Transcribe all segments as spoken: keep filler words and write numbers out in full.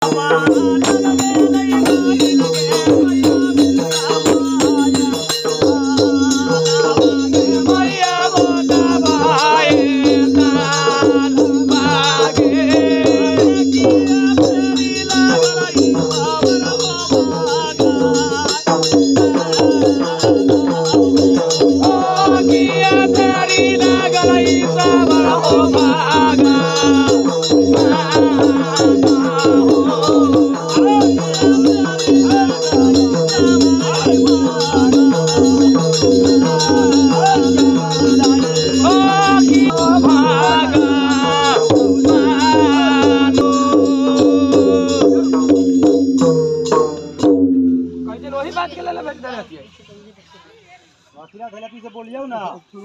से बोलियो ना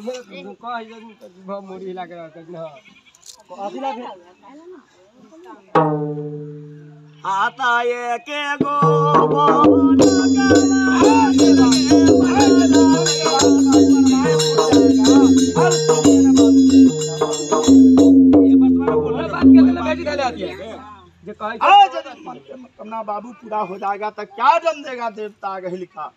मुड़ी लग रहा आता ये के गो कमना बाबू पूरा हो जाएगा तो क्या जन देगा देवता गही लिखा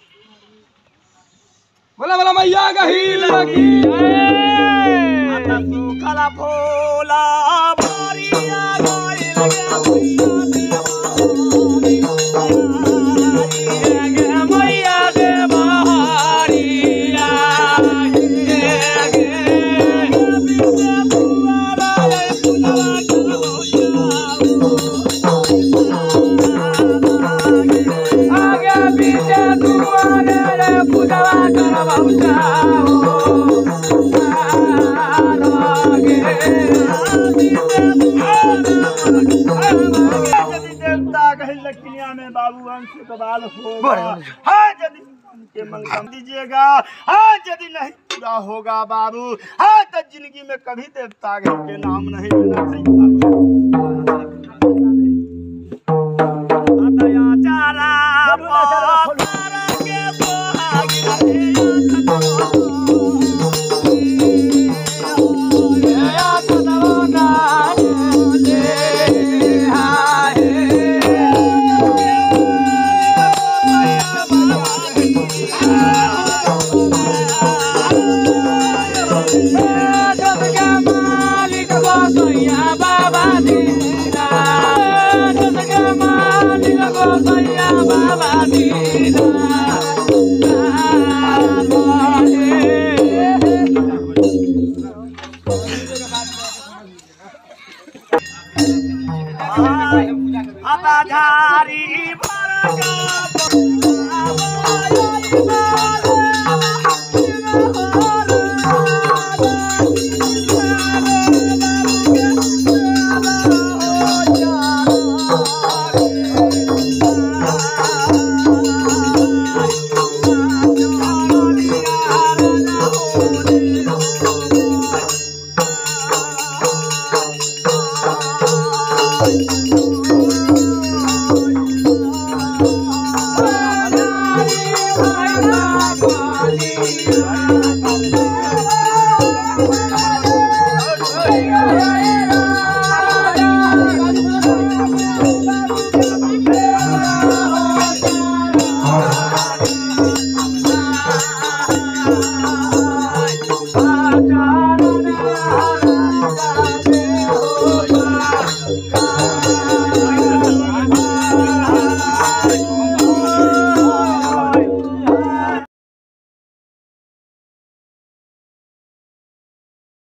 बोला बोला मैया गही लगी आता तू कला फूला मारिया गाई लगे मैया देवहारिया आगे पीछे दुआरे रे पूजवा करवाऊ जाओ आगे यदि देवता कहीं लकड़िया में बाबू अंश कबाल होगा हाँ यदि उनके मंगल दीजिएगा हाँ यदि नहीं पूरा होगा बाबू हाँ तो जिंदगी में कभी देवता के नाम नहीं लेना चाहिए चारा के झारी Thank you.